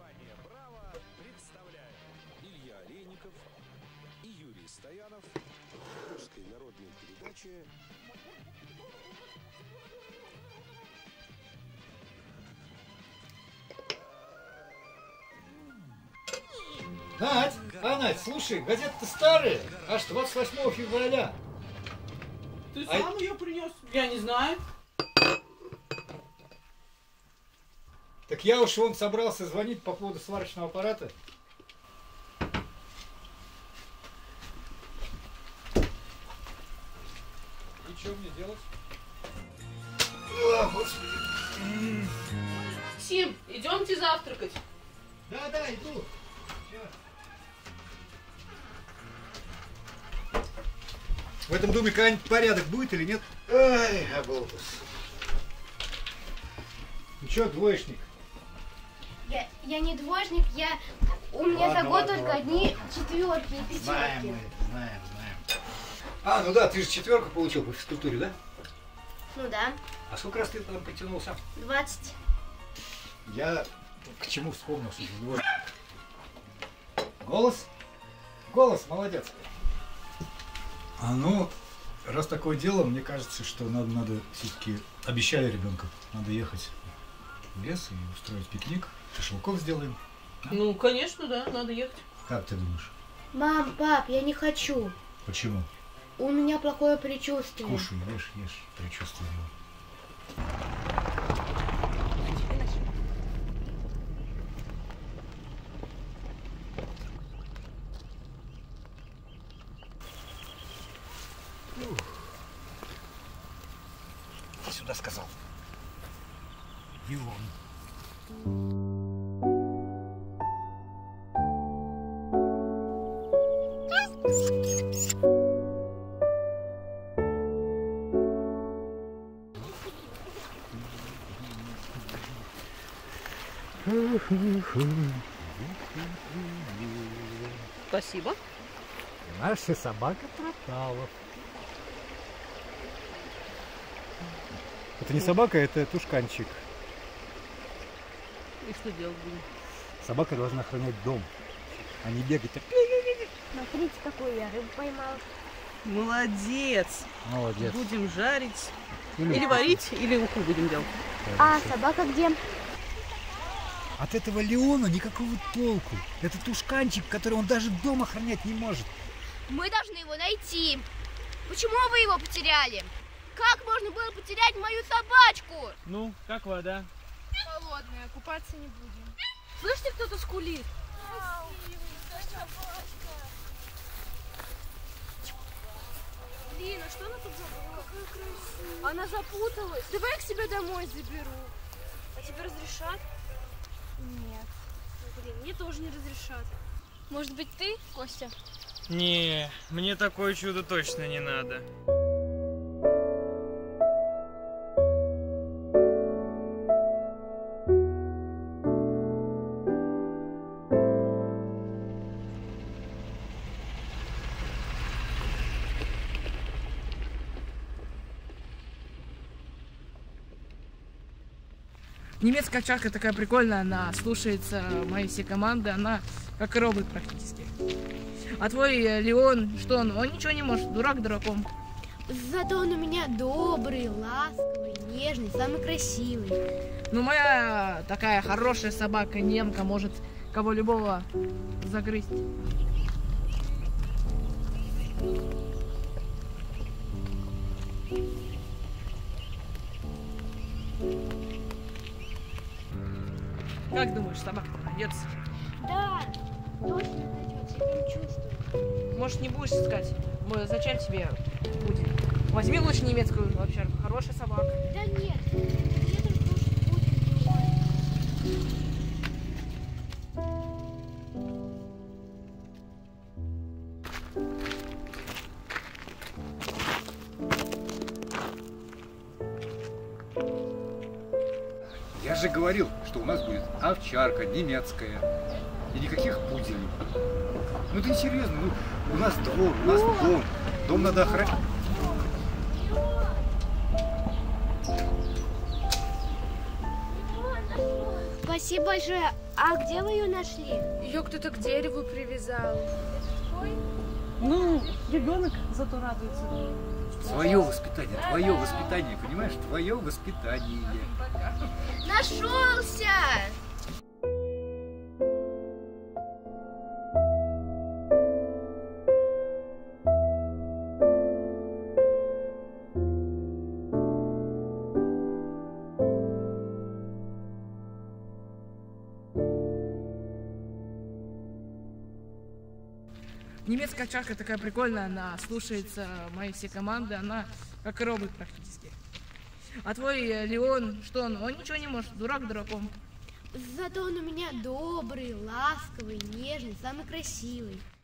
Компания «Браво» представляет Илья Олейников и Юрий Стоянов в русской народной передаче Надь, слушай, газета-то старая, аж 28 февраля. Ты сам ее принес? Я не знаю. Так я уж вон собрался звонить по поводу сварочного аппарата. И что мне делать? О, Господи. Максим, идемте завтракать. Да, иду. В этом доме какой-нибудь порядок будет или нет? Ай, оболтус. Ну что, двоечник? Я не двоечник, у меня за год только одни четверки и пятерки. Знаем. А, ну да, ты же четверку получил по физкультуре, да? Ну да. А сколько раз ты там потянулся? 20. Я к чему вспомнил, что ты двоечник. Голос, молодец. А ну, раз такое дело, мне кажется, что надо все-таки, обещали ребенка, надо ехать в лес и устроить пикник, шашлыков сделаем. Да? Ну, конечно, да, надо ехать. Как ты думаешь? Мам, пап, я не хочу. Почему? У меня плохое предчувствие. Кушай, ешь, предчувствие. Ты сюда сказал. И он. Спасибо. Наша собака пропала. Это не собака, это тушканчик. И что делать будем? Собака должна охранять дом, а не бегать. Смотрите, какую я рыбу поймал. Молодец. Молодец. Будем жарить. Или уху. варить, или уху будем делать. А собака где? От этого Леона никакого толку. Это тушканчик, который он даже дом охранять не может. Мы должны его найти. Почему вы его потеряли? Как можно было потерять мою собачку? Ну, как вода? Холодная, купаться не будем. Слышите, кто-то скулит? Блин, а что она тут забыла? Какая красивая. Она запуталась. Давай я к себе домой заберу. А тебе разрешат? Нет. Блин, мне тоже не разрешат. Может быть, ты, Костя? Не, мне такое чудо точно не надо. Немецкая овчарка такая прикольная, она слушается моей всей команды, она как робот практически. А твой Леон, что он ничего не может, дурак дураком. Зато он у меня добрый, ласковый, нежный, самый красивый. Ну моя такая хорошая собака, немка, может кого любого загрызть. Как думаешь, собака найдется? Да, точно найдется, я прям чувствую. Может, не будешь искать? Зачем тебе будет? Возьми лучше немецкую овчарку, хорошая собака. Да нет, мне только лучше будет Леон. Я же говорил, что у нас будет овчарка немецкая. И никаких пуделей. Ну ты серьезно, у нас двор, у нас дом. Дом надо охранять. Спасибо большое. А где вы ее нашли? Ее кто-то к дереву привязал. Ну, ребенок зато радуется. Твое воспитание, понимаешь? Твое воспитание. Нашелся! Немецкая овчарка такая прикольная, она слушается моей всей команды, она как робот практически. А твой Леон, что он ничего не может, дурак дураком. Зато он у меня добрый, ласковый, нежный, самый красивый.